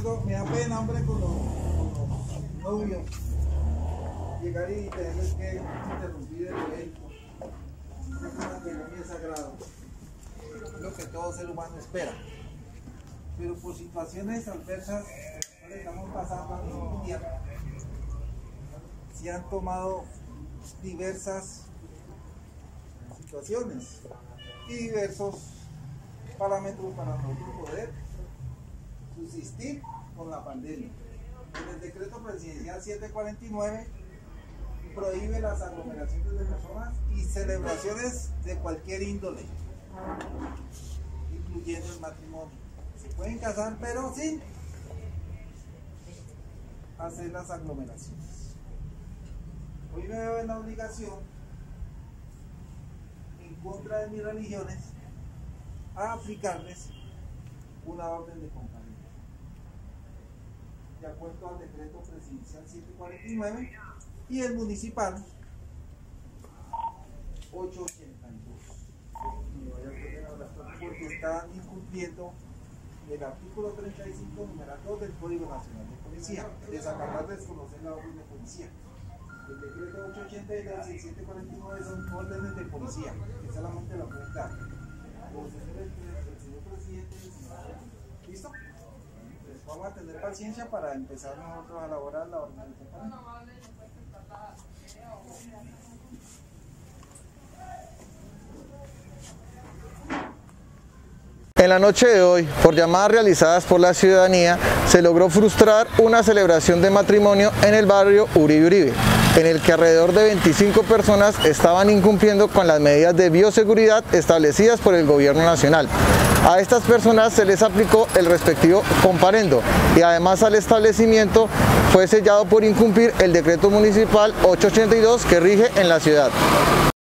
me da pena, hombre, con los novios. Llegar y tenerles que interrumpir el evento. Es un matrimonio sagrado. Es lo que todo ser humano espera. Pero por situaciones adversas, no le estamos pasando a ningún día. Se han tomado diversas situaciones y diversos parámetros para nosotros poder subsistir con la pandemia. En el decreto presidencial 749 prohíbe las aglomeraciones de personas y celebraciones de cualquier índole, incluyendo el matrimonio. Se pueden casar, pero sin hacer las aglomeraciones. Hoy me veo en la obligación, en contra de mis religiones, a aplicarles una orden de compañía, de acuerdo al decreto presidencial 749 y el municipal 882, porque están incumpliendo el artículo 35, numeral 2 del Código Nacional de Policía, desacatar desconocer la orden de policía. El decreto 882 y el 749 son órdenes de policía, que solamente lo pueden dar el señor presidente y el señor. ¿Listo? Pues vamos a tener paciencia para empezar nosotros a elaborar la orden de compañía. En la noche de hoy, por llamadas realizadas por la ciudadanía, se logró frustrar una celebración de matrimonio en el barrio Uribe Uribe, en el que alrededor de 25 personas estaban incumpliendo con las medidas de bioseguridad establecidas por el gobierno nacional. A estas personas se les aplicó el respectivo comparendo y además al establecimiento fue sellado por incumplir el decreto municipal 882 que rige en la ciudad.